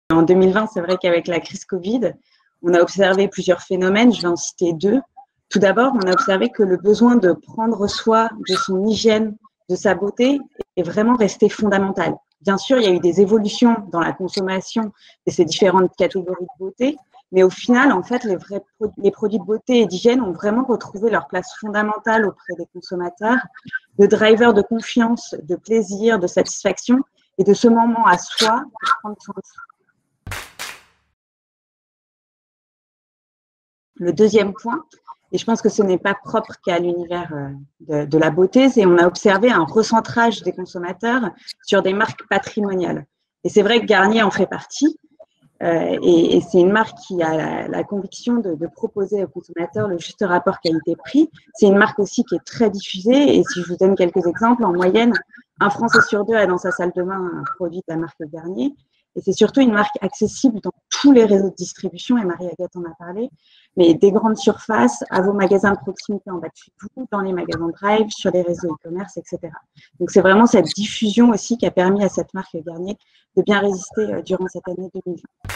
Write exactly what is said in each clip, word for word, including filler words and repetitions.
En deux mille vingt, c'est vrai qu'avec la crise Covid, on a observé plusieurs phénomènes. Je vais en citer deux. Tout d'abord, on a observé que le besoin de prendre soin de son hygiène, de sa beauté, est vraiment resté fondamental. Bien sûr, il y a eu des évolutions dans la consommation de ces différentes catégories de beauté, mais au final, en fait, les, vrais pro les produits de beauté et d'hygiène ont vraiment retrouvé leur place fondamentale auprès des consommateurs, de drivers de confiance, de plaisir, de satisfaction et de ce moment à soi pour prendre soin de soi. Le deuxième point, et je pense que ce n'est pas propre qu'à l'univers de, de la beauté, c'est qu'on a observé un recentrage des consommateurs sur des marques patrimoniales. Et c'est vrai que Garnier en fait partie, euh, et, et c'est une marque qui a la, la conviction de, de proposer aux consommateurs le juste rapport qualité-prix. C'est une marque aussi qui est très diffusée, et si je vous donne quelques exemples, en moyenne, un Français sur deux a dans sa salle de bain un produit de la marque Garnier. Et c'est surtout une marque accessible dans tous les réseaux de distribution, et Marie-Agathe en a parlé, mais des grandes surfaces, à vos magasins de proximité en bas de chez vous, dans les magasins Drive, sur les réseaux e-commerce, et cetera. Donc c'est vraiment cette diffusion aussi qui a permis à cette marque Garnier de bien résister durant cette année deux mille vingt.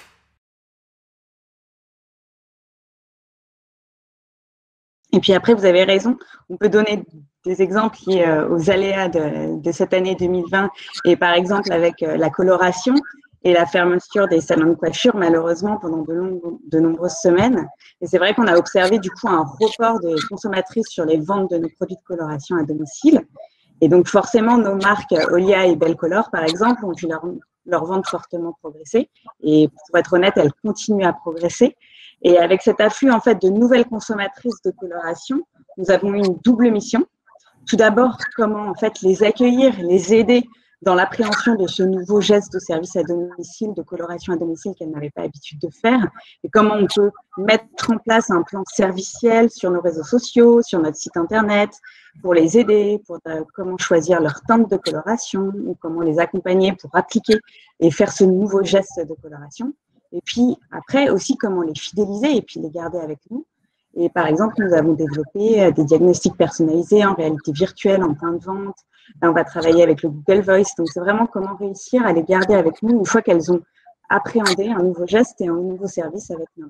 Et puis après, vous avez raison, on peut donner des exemples liés aux aléas de, de cette année deux mille vingt, et par exemple avec la coloration et la fermeture des salons de coiffure, malheureusement, pendant de, longues, de nombreuses semaines. Et c'est vrai qu'on a observé du coup un report des consommatrices sur les ventes de nos produits de coloration à domicile. Et donc forcément, nos marques Olia et Belcolor, par exemple, ont vu leur, leur vente fortement progresser. Et pour être honnête, elles continuent à progresser. Et avec cet afflux en fait de nouvelles consommatrices de coloration, nous avons eu une double mission. Tout d'abord, comment en fait les accueillir, les aider dans l'appréhension de ce nouveau geste de service à domicile, de coloration à domicile qu'elles n'avaient pas l'habitude de faire, et comment on peut mettre en place un plan serviciel sur nos réseaux sociaux, sur notre site internet, pour les aider, pour euh, comment choisir leur teinte de coloration, ou comment les accompagner pour appliquer et faire ce nouveau geste de coloration. Et puis après aussi comment les fidéliser et puis les garder avec nous. Et par exemple, nous avons développé des diagnostics personnalisés en réalité virtuelle, en point de vente. Là, on va travailler avec le Google Voice. Donc, c'est vraiment comment réussir à les garder avec nous une fois qu'elles ont appréhendé un nouveau geste et un nouveau service avec nous.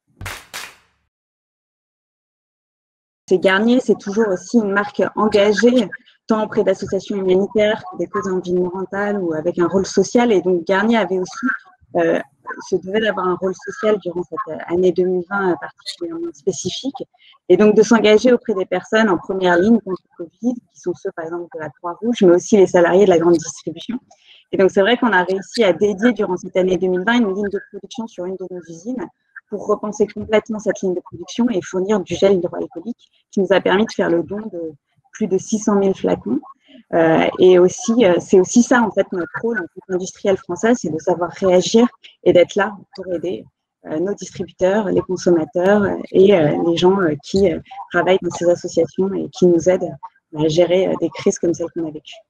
C'est Garnier, c'est toujours aussi une marque engagée, tant auprès d'associations humanitaires, des causes environnementales ou avec un rôle social. Et donc, Garnier avait aussi euh, se devait d'avoir un rôle social durant cette année deux mille vingt particulièrement spécifique, et donc de s'engager auprès des personnes en première ligne contre le Covid, qui sont ceux par exemple de la Croix-Rouge, mais aussi les salariés de la grande distribution. Et donc c'est vrai qu'on a réussi à dédier durant cette année deux mille vingt une ligne de production sur une de nos usines pour repenser complètement cette ligne de production et fournir du gel hydroalcoolique qui nous a permis de faire le don de plus de six cent mille flacons. Euh, et aussi, euh, c'est aussi ça, en fait, notre rôle en tant qu'industriel français, c'est de savoir réagir et d'être là pour aider euh, nos distributeurs, les consommateurs et euh, les gens euh, qui euh, travaillent dans ces associations et qui nous aident à gérer euh, des crises comme celles qu'on a vécues.